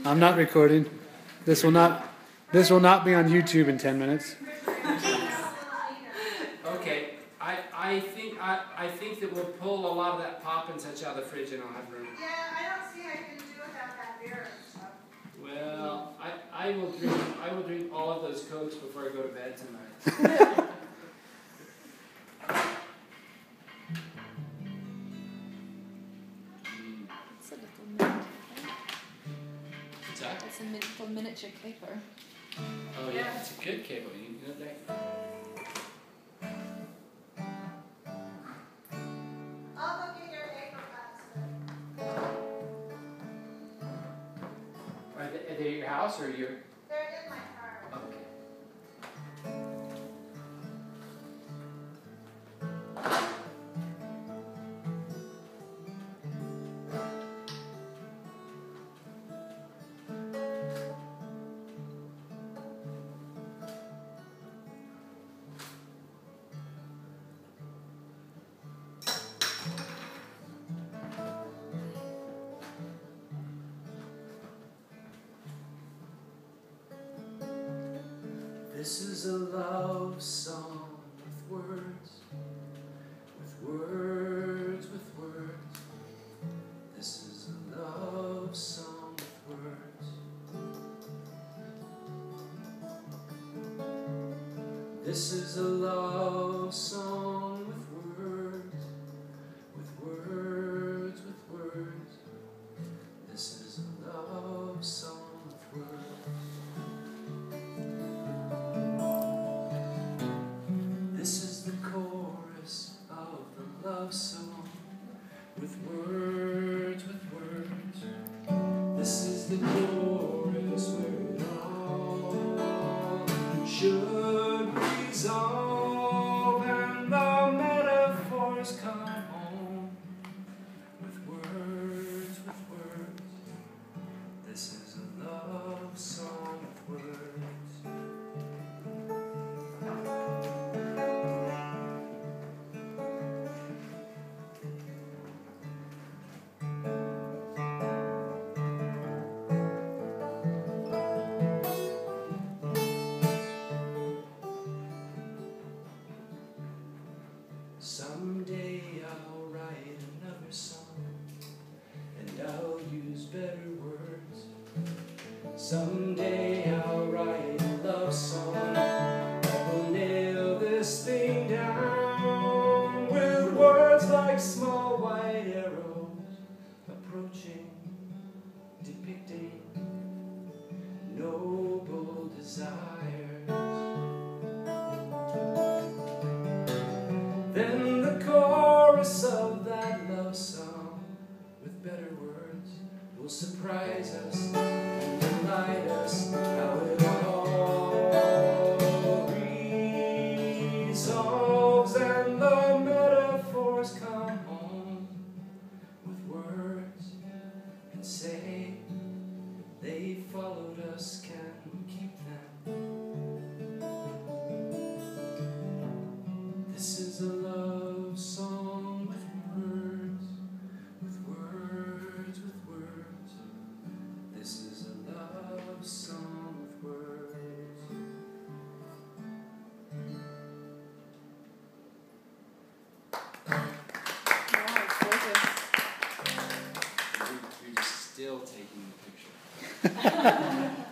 I'm not recording. This will not be on YouTube in 10 minutes. Okay, I think that we'll pull a lot of that pop and such out of the fridge and I'll have room. Yeah, I don't see how you can do without that beer and stuff. Well, I will drink all of those Cokes before I go to bed tonight. It's a little miniature. What's that? It's a little miniature caper. Oh yeah, it's a good cable. You know that. I'll go get your apricots. Are they at your house or your? They're in my car. Okay. This is a love song with words, with words, with words. This is a love song with words. This is a love song with words, with words, with words. This is a love song with words. This is the chorus of the love song, with words, with words. This is the chorus where it all should resolve, and the metaphors come home, with words, with words. This is a love song with words. Someday I'll write another song, and I'll use better words. Someday I'll write a love song that will nail this thing down, with words like small white arrows approaching, depicting noble desires. Then the chorus of that love song, with better words, will surprise us and delight us, how it all resolves, and the metaphors come home, with words and say they followed us, can keep them. This is a love song with words, with words, with words. This is a love song with words. Wow, it's gorgeous. We're just still taking the picture.